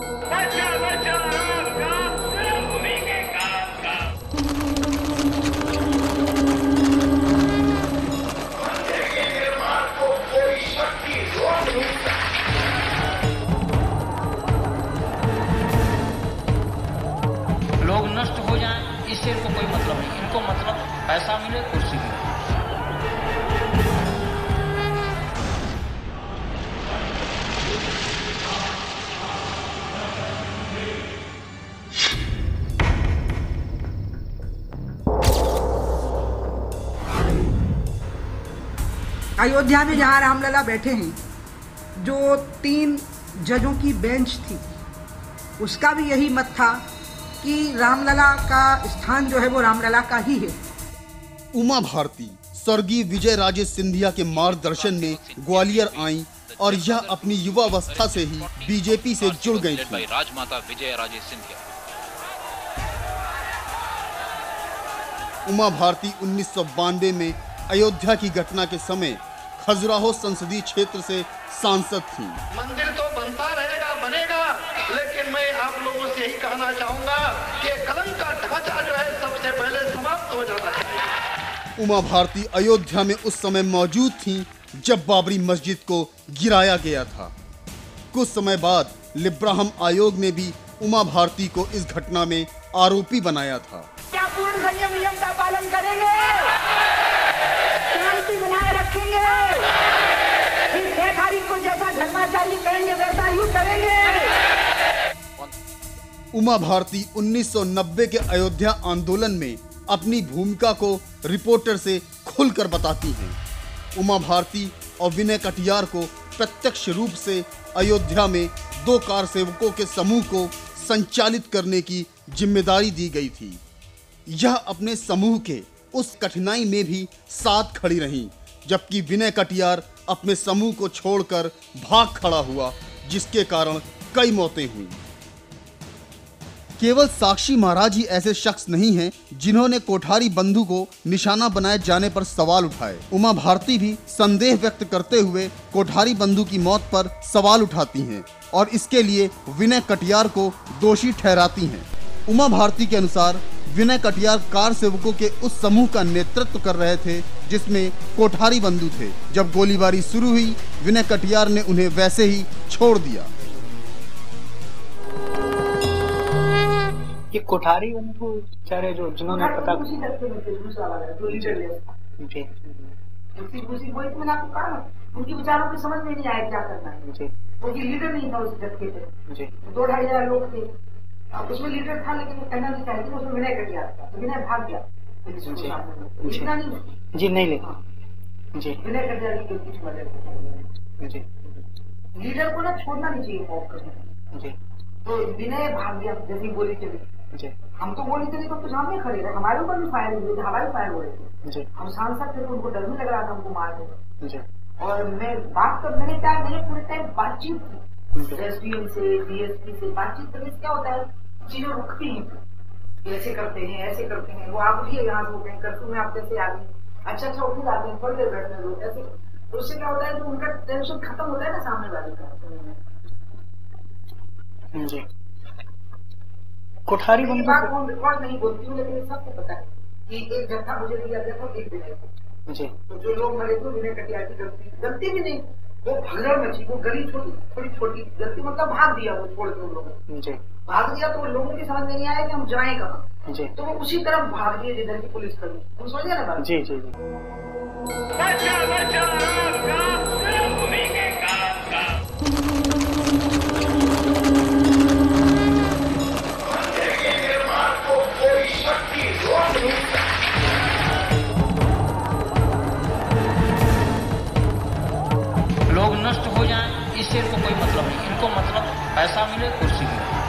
लोग नष्ट हो जाएं, इससे इनको कोई मतलब नहीं। इनको मतलब पैसा मिले, कुर्सी मिले। अयोध्या में जहाँ रामलला बैठे हैं, जो 3 जजों की बेंच थी, उसका भी यही मत था कि रामलला का स्थान जो है वो रामलला का ही है। उमा भारती स्वर्गीय विजय राजे सिंधिया के मार्गदर्शन में ग्वालियर आईं और यह अपनी युवावस्था से ही बीजेपी से जुड़ गई थी। राजमाता विजय राजे सिंधिया। उमा भारती 1992 में अयोध्या की घटना के समय खजुराहो संसदीय क्षेत्र से सांसद थी। मंदिर तो बनता रहेगा, बनेगा, लेकिन मैं आप लोगों से यही कहना चाहूंगा कि कलंक का ढांचा जो है सबसे पहले समाप्त हो जाना चाहिए। उमा भारती अयोध्या में उस समय मौजूद थीं जब बाबरी मस्जिद को गिराया गया था। कुछ समय बाद लिब्राहम आयोग ने भी उमा भारती को इस घटना में आरोपी बनाया था। क्या पूर्ण संयम नियम का पालन करेंगे, शांति बनाए रखेंगे, को जैसा धर्माचार्य करेंगे वैसा ही करेंगे। उमा भारती 1990 के अयोध्या आंदोलन में अपनी भूमिका को रिपोर्टर से खुलकर बताती हैं। उमा भारती और विनय कटियार को प्रत्यक्ष रूप से अयोध्या में 2 कार सेवकों के समूह को संचालित करने की जिम्मेदारी दी गई थी। यह अपने समूह के उस कठिनाई में भी साथ खड़ी रहीं, जबकि विनय कटियार अपने समूह को छोड़कर भाग खड़ा हुआ, जिसके कारण कई मौतें हुई। केवल साक्षी महाराज ही ऐसे शख्स नहीं हैं जिन्होंने कोठारी बंधु को निशाना बनाए जाने पर सवाल उठाए। उमा भारती भी संदेह व्यक्त करते हुए कोठारी बंधु की मौत पर सवाल उठाती हैं और इसके लिए विनय कटियार को दोषी ठहराती हैं। उमा भारती के अनुसार विनय कटियार कार सेवकों के उस समूह का नेतृत्व कर रहे थे जिसमें कोठारी बंधु थे। जब गोलीबारी शुरू हुई, विनय कटियार ने उन्हें वैसे ही छोड़ दिया। ये कोठारी बंधु बेचारे जो जिन्होंने पता उनकी विचारों की समझ में नहीं आया क्या करना है। क्योंकि लीडर नहीं था उस झटके पे, 2-2.5 हजार लोग थे, उसमें लीडर था लेकिन वो कहना नहीं चाहती, उसमें विनय कटियार था, तो विनय भाग गया। इतना नहीं जी नहीं लेता जी विनय कटियार की गलती समझ जी लीडर को ना छोड़ना नहीं चाहिए मौका जी। तो विनय भाग गया, जैसी गोली चली जी। हम तो गोली चली तो कुछ सामने खड़े रहे, हमारे ऊपर भी फायर हुए थे, हवाई फायर हो रहे थे जी। हम सांसद थे तो उनको डर भी लग रहा था हमको मार देगा जी। और मैं बात कर मैंने पूरे टाइम बातचीत की एसडीएम से, डीएसपी से बातचीत करने से क्या होता है, चीजें रुकती हैं। ऐसे करते हैं, ऐसे करते हैं, वो आप उठिए यहाँ से, कहीं कर्फ्यू में आप कैसे आ गए, अच्छा उठ जाते हैं, थोड़ी देर बैठने दो, ऐसे। तो उससे क्या होता है कि उनका टेंशन खत्म होता है ना सामने वाले का जी। कोठारी बंधु बात कौन रिकॉर्ड नहीं बोलती हूँ, लेकिन सबको पता है कि एक जत्था मुझे दिया गया था एक विनय को जी। तो जो लोग मरे थे विनय कटियार की गलती भी नहीं, वो भगदड़ मची, वो गली थोड़ी छोटी गलती, मतलब भाग दिया वो छोड़ के उन लोगों जी। भाग दिया तो लोगों की समझ में नहीं आया कि हम जाएं कहाँ जी। तो वो उसी तरफ भाग दिए जिधर की पुलिस खड़ी। तुम समझ गए ना बात? जी जी जी। लोग नष्ट हो जाएं, इससे इनको कोई मतलब नहीं। इनको मतलब पैसा मिले, कुर्सी मिले।